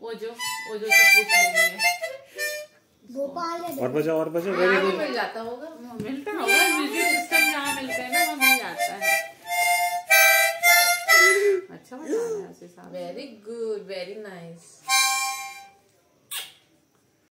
ओजो से पूछ लेंगे। और बजाओ वेरी गुड। मिल जाता होगा, मिलता होगा, म्यूजिक सिस्टम जहाँ मिलते हैं ना वहाँ मिल जाता है। अच्छा बता रहा है। Very good, very nice.